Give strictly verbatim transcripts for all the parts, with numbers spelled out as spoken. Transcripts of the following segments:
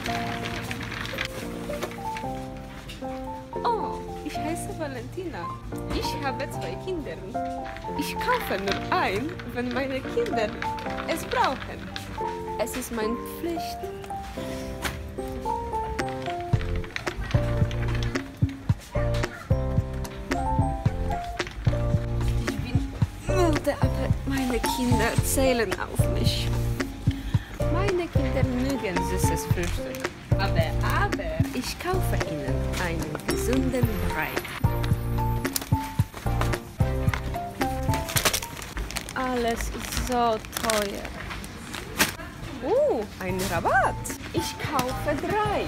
Oh, ich heiße Valentina. Ich habe zwei Kinder. Ich kaufe nur ein, wenn meine Kinder es brauchen. Es ist meine Pflicht. Ich bin müde, aber meine Kinder zählen auf mich. Meine Kinder mögen süßes Frühstück. Aber, aber, ich kaufe ihnen einen gesunden Brei. Alles ist so teuer. Oh, ein Rabatt. Ich kaufe drei.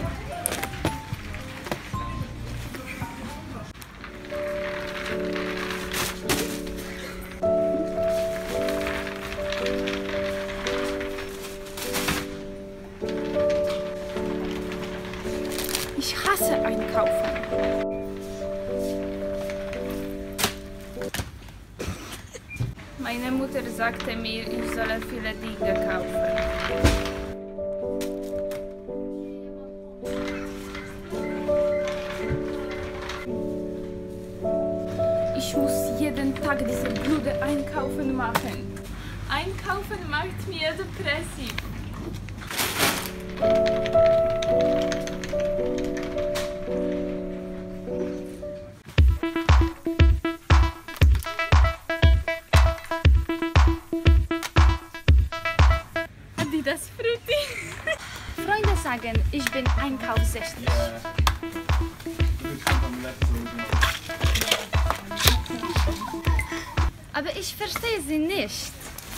Ich hasse Einkaufen. Meine Mutter sagte mir, ich solle viele Dinge kaufen. Ich muss jeden Tag diese blöde Einkaufen machen. Einkaufen macht mir depressiv. Das Frutti. Freunde sagen, ich bin einkaufssüchtig. Aber ich verstehe sie nicht.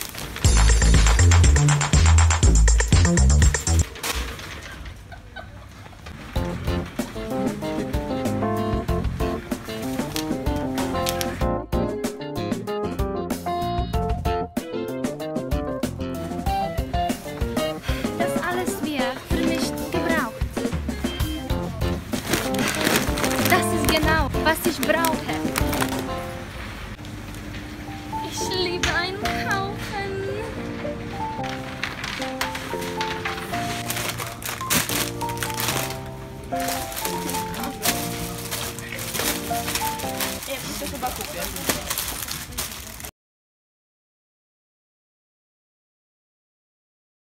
Genau, was ich brauche. Ich liebe Einkaufen. Ja, to chyba kupię.